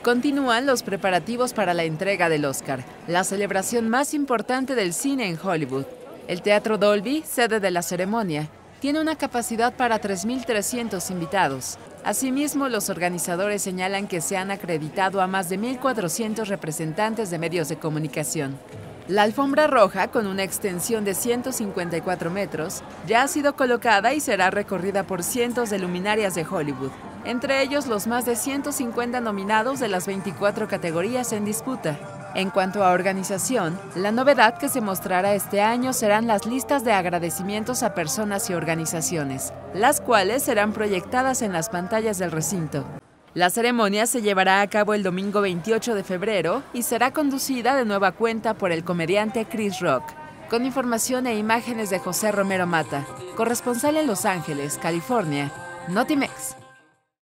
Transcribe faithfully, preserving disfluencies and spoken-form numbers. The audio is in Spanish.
Continúan los preparativos para la entrega del Oscar, la celebración más importante del cine en Hollywood. El Teatro Dolby, sede de la ceremonia, tiene una capacidad para tres mil trescientos invitados. Asimismo, los organizadores señalan que se han acreditado a más de mil cuatrocientos representantes de medios de comunicación. La alfombra roja, con una extensión de ciento cincuenta y cuatro metros, ya ha sido colocada y será recorrida por cientos de luminarias de Hollywood, entre ellos los más de ciento cincuenta nominados de las veinticuatro categorías en disputa. En cuanto a organización, la novedad que se mostrará este año serán las listas de agradecimientos a personas y organizaciones, las cuales serán proyectadas en las pantallas del recinto. La ceremonia se llevará a cabo el domingo veintiocho de febrero y será conducida de nueva cuenta por el comediante Chris Rock. Con información e imágenes de José Romero Mata, corresponsal en Los Ángeles, California, Notimex.